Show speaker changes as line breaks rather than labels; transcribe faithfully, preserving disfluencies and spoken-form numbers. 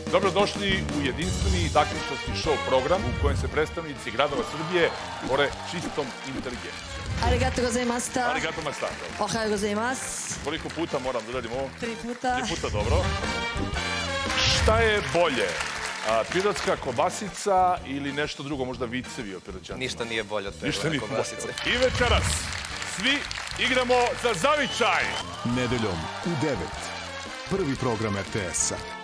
Dobrodošli u jedinstveni takmičarski show program u kojem se predstavnici gradova Srbije bore čistom inteligencijom.
Arigato gozaimashita.
Arigato gozaimashita.
Ohayo gozaimasu.
Koliko puta moram da radim ovo?
Tri puta.
Tri puta, dobro. Šta je bolje? Pirotska kobasica ili nešto drugo, možda vicevi o piroćancima?
Ništa nije bolje od pirotske kobasice.
I večeras svi igramo za zavičaj.
Nedeljom u devet. Prvi program R T S-a.